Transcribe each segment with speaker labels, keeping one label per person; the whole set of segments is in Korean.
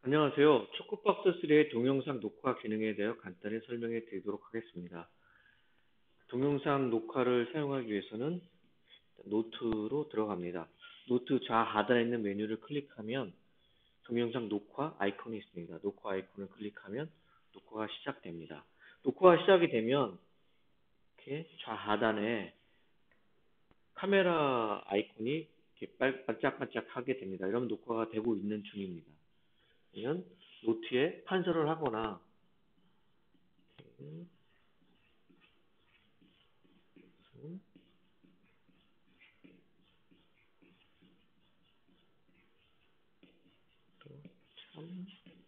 Speaker 1: 안녕하세요. 초코박스 3의 동영상 녹화 기능에 대해 간단히 설명해 드리도록 하겠습니다. 동영상 녹화를 사용하기 위해서는 노트로 들어갑니다. 노트 좌하단에 있는 메뉴를 클릭하면 동영상 녹화 아이콘이 있습니다. 녹화 아이콘을 클릭하면 녹화가 시작됩니다. 녹화가 시작이 되면 이렇게 좌하단에 카메라 아이콘이 이렇게 반짝반짝하게 됩니다. 이러면 녹화가 되고 있는 중입니다. 아니면 노트에 판서를 하거나 참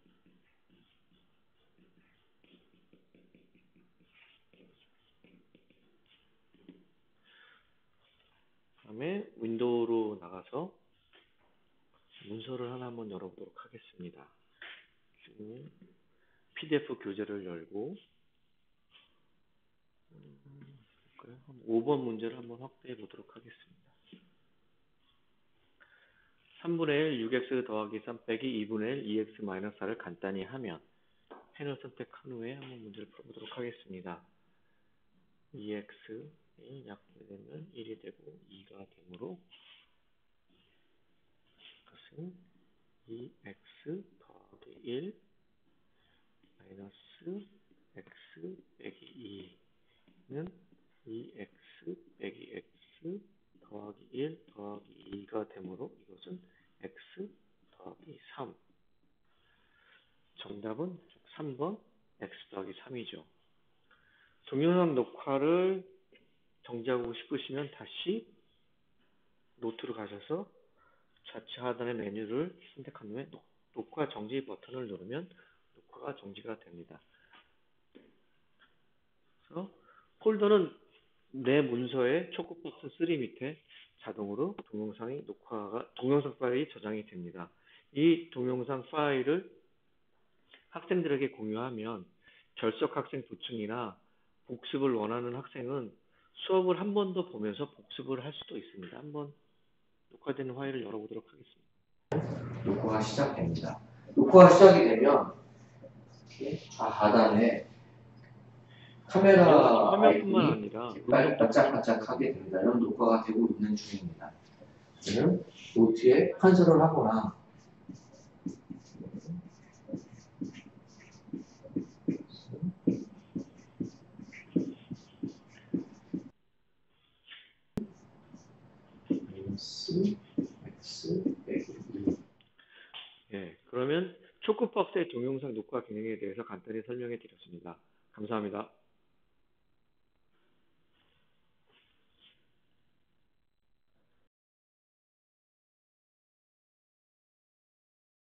Speaker 1: 다음에 윈도우로 나가서 문서를 하나 한번 열어보도록 하겠습니다. PDF 교재를 열고 5번 문제를 한번 확대해 보도록 하겠습니다. 3분의 1 6x 더하기 3 빼기 2분의 1 2x 마이너스 4를 간단히 하면 펜을 선택한 후에 한번 문제를 풀어보도록 하겠습니다. 2x이 약분되면 1이 되고 2가 되므로 이것은 2x 더하기 1 마이너스 x 빼기 2는 2x 빼기 x 더하기 1 더하기 2가 되므로 이것은 x 더하기 3. 정답은 3번 x 더하기 3이죠. 동영상 녹화를 정지하고 싶으시면 다시 노트로 가셔서 좌측 하단의 메뉴를 선택한 후에 녹화 정지 버튼을 누르면 녹화가 정지가 됩니다. 그래서 폴더는 내 문서의 초코박스 3 밑에 자동으로 동영상 파일이 저장이 됩니다. 이 동영상 파일을 학생들에게 공유하면 결석 학생 도청이나 복습을 원하는 학생은 수업을 한 번 더 보면서 복습을 할 수도 있습니다. 한번 녹화되는 파일을 열어보도록 하겠습니다. 녹화가 시작됩니다. 녹화가 시작이 되면 하단에 카메라 화면뿐만 아니라 반짝반짝하게 됩니다. 이런 녹화가 되고 있는 중입니다. 저는 노트에 판서를 하거나 x 빼기 2. 예, 그러면 초코박스의 동영상 녹화 기능에 대해서 간단히 설명해 드렸습니다. 감사합니다.